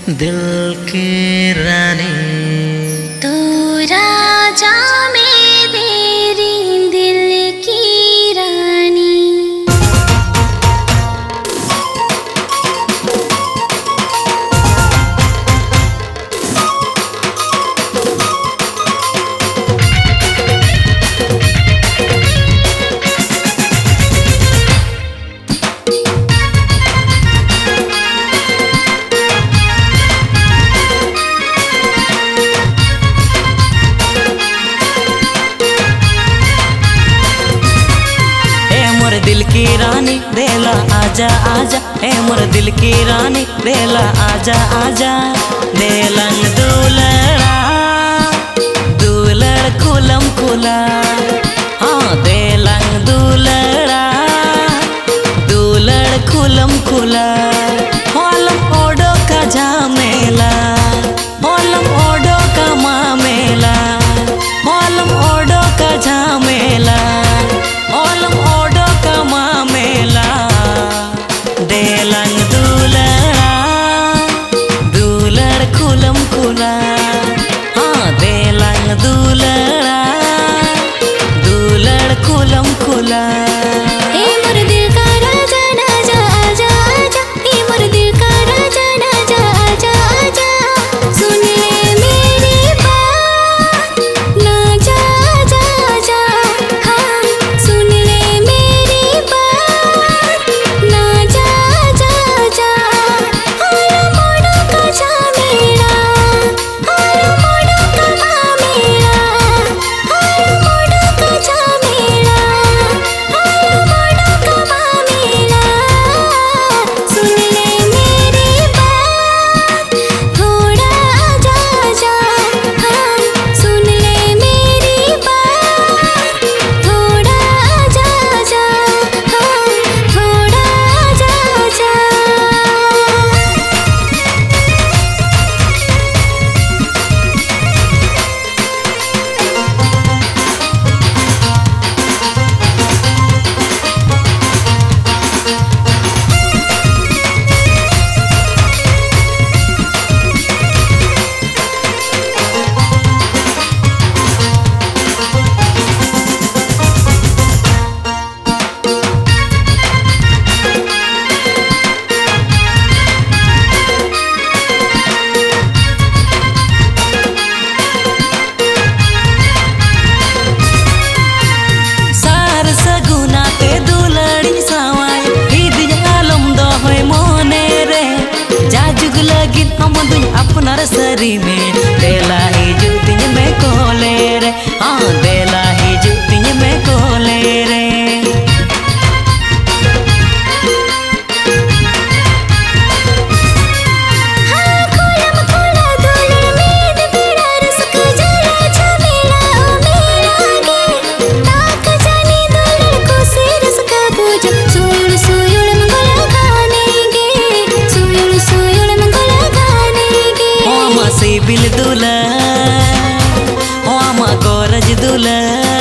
दिल की रानी तू राजा मेरी दिल की रानी। दिल की रानी देला आजा आजा, ए मोर दिल की रानी देला आजा आजा। देलंग दुलड़ा दुलड़ खुलम खुला, हाँ देलंग दुलड़ा दुलड़ खुलम खुला। होलम ओडो का झामेला, होलम ओडो का मामेला, होलम ओडो का झामेला, होलम ओडो का मामेला। देलंग दुलड़ा दुलड़ खुलम खुला, हाँ देलंग दुलड़ा दुलड़ खुलम खुला। ए मोर दिल का राजा नाजा आजा आजा, ए मोर दिल का राजा नाजा आजा आजा। सुन ले मेरी बात नाजा आजा आजा, हाँ सुन ले मेरी बात नाजा आजा आजा। हालो मोड़ो का झामेला, हालो मोड़ो का मामेला, हालो मोड़ो का झामेला, हालो मोड़ो का मामेला। सुन ले मेरी बात थोड़ा आजा आजा, हाँ सुन ले मेरी बात थोड़ा आजा आजा, हाँ थोड़ा आजा आजा। सार सगुना ते दुलड़ी सावाई हिदिन आलम दो होय मोने रे। जाजुग लगिन हम दुन अपनार सरी में देला हिजु तिन में कोले रे, हाँ देला हिजु तिन में कोले रे। हाँ खुलम खुला दुलड़ मेद बेड़ा रस का जला झमेला ओ मेरा गे। ताक जानी दुलड़ को सिरस का पूजा, सुयुड़ सुयुड़ मंगला गाने गे, सुयुड़ सुयुड़ मंगला गाने गे। ओ मा सिबिल दुला, ओ मा गोरज दुला,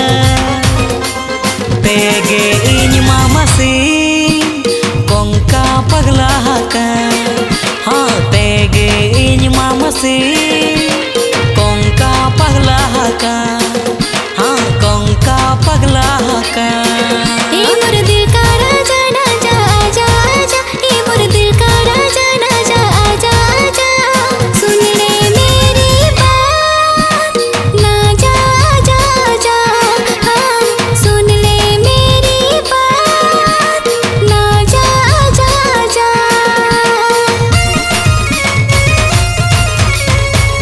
तेगे इन मामा सी कोंका पगला हका, हाँ तेगे इन मामा सी कोंका पगला हका, हाँ कोंका पगला हका। ए मोर दिल का राजा नाजा आजा आजा, ए मोर दिल का राजा नाजा आजा आजा। सुन ले मेरी बात नाजा आजा आजा, हाँ सुन ले मेरी बात नाजा आजा आजा।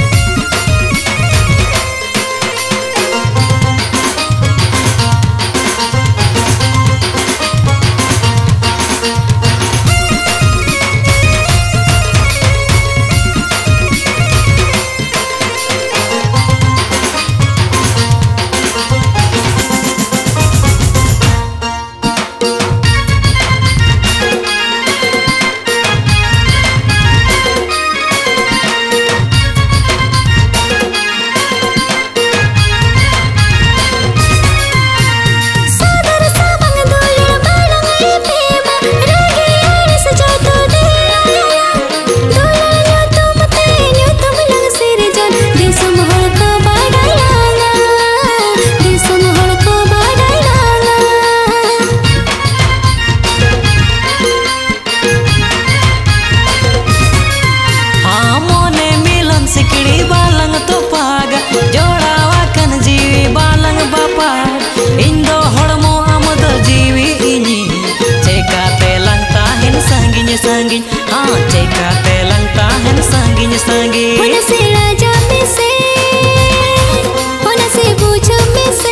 संगे होना से राजा में से होना से पूछो में से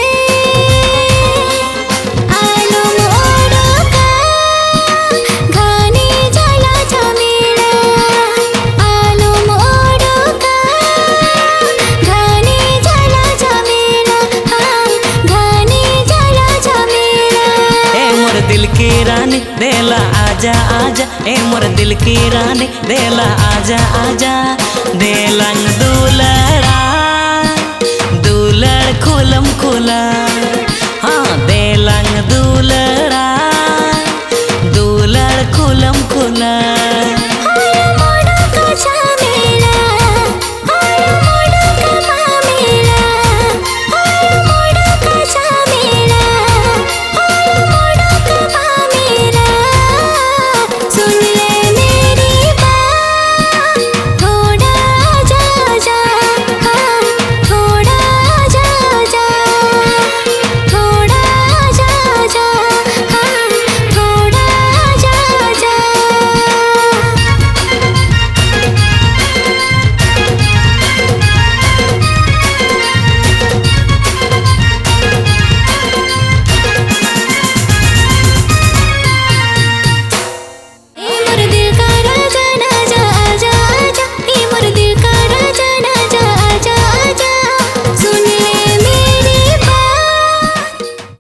आलो मोड़ो का घानी जाला झमेला आलो मोड़ो का घानी जाला झमेला घानी जाला झमेला ए मोर दिल की रानी देला आजा आजा ए मोर दिल की रानी देला आजा आजा देला